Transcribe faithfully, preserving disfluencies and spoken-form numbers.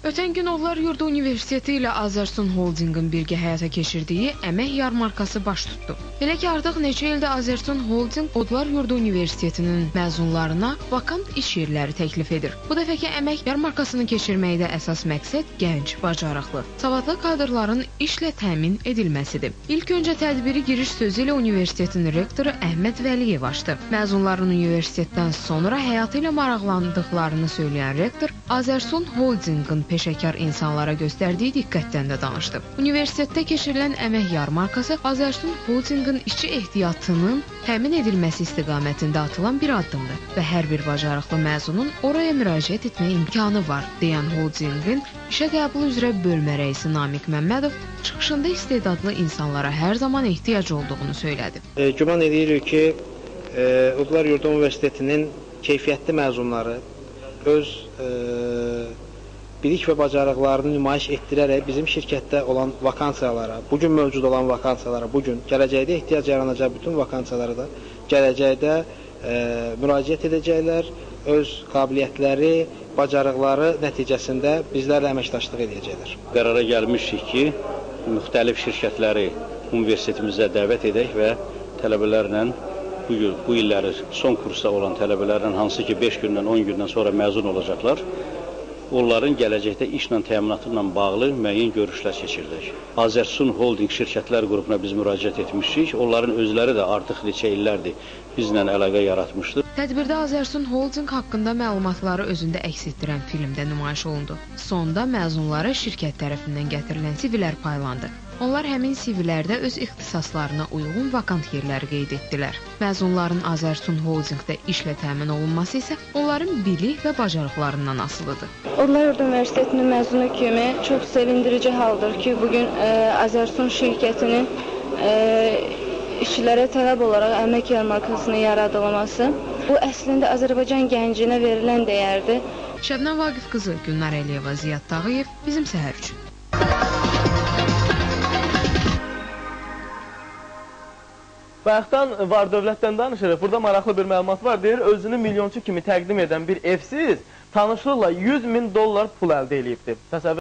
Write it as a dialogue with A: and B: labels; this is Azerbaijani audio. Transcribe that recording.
A: Ötən gün Odlar Yurdu Universiteti ilə Azərsun Holdingin birgə həyata keçirdiyi əmək yarmarkası baş tutdu. Belə ki, artıq neçə ildə Azərsun Holding Odlar Yurdu Universitetinin məzunlarına vakant iş yerləri təklif edir. Bu dəfəki əmək yarmarkasını keçirməkdə əsas məqsəd gənc, bacarıqlı, savadlı kadrların işlə təmin edilməsidir. İlk öncə tədbiri giriş sözü ilə universitetin rektoru Əhməd Vəliyev açdı. Məzunların universitetdən sonra həyatı ilə maraqlandıqlarını söyləyən rektor Azərsun Holdingin peşəkar insanlara göstərdiyi diqqətdən də danışdı. Universitetdə keçirilən əmək yarmarkası Azərsun Holdingin işçi ehtiyatının təmin edilməsi istiqamətində atılan bir addımdır və hər bir bacarıqlı məzunun oraya müraciət etmə imkanı var, deyən Holdingin işə qəbul üzrə bölmə rəisi Namiq Məmmədov çıxışında istedadlı insanlara hər zaman ehtiyac olduğunu söylədi.
B: E, güman edirik ki, e, Odlar Yurdu Universitetinin keyfiyyətli məzunları öz e, bilik və bacarıqlarını nümayiş etdirərək bizim şirkətdə olan vakansiyalara, bugün mövcud olan vakansiyalara, bugün gələcəkdə ehtiyac yaranacaq bütün vakansiyalara da gələcəkdə e, müraciət edəcəklər, öz qabiliyyətləri, bacarıqları nəticəsində bizlərlə əməkdaşlıq edəcəklər.
C: Qərara gəlmişik ki, müxtəlif şirkətləri universitetimizə dəvət edək və tələbələrlə bu, bu illəri son kursda olan tələbələrlə hansı ki beş gündən on gündən sonra məzun olacaqlar, onların gələcəkdə işlə təminatı ilə bağlı müəyyən görüşlər keçirdik. Azərsun Holding şirkətlər qrupuna biz müraciət etmişik. Onların özləri də artıq neçə illərdir bizlə əlaqə yaratmışdır.
A: Tədbirdə Azərsun Holding haqqında məlumatları özündə əks etdirən filmdə nümayiş olundu. Sonda məzunlara şirkət tərəfindən gətirilən C V-lər paylandı. Onlar həmin C V-lərdə öz ixtisaslarına uyğun vakant yerləri qeyd etdilər. Məzunların Azərsun Holdingdə işlə təmin olunması isə onların bilik və bacarıqlarından asılıdır.
D: Odlar Yurdu Universitetinin məzunu kimi çox sevindirici haldır ki, bugün e, Azərsun şirkətinin e, işçilərə tələb olaraq əmək yarmarkasının yaradılması, bu əslində Azərbaycan gəncinə verilən dəyərdir.
A: Şəbnəm Vaqif qızı, Gülnar Əliyeva, Ziyad Tağıyev, Bizim Səhər üçün.
E: Bayaqdan var dövlətdən danışırıq. Burada maraqlı bir məlumat var. Deyir, özünü milyonçu kimi təqdim edən bir evsiz tanışlıqla yüz min dollar pul əldə edibdir. Təsəvvür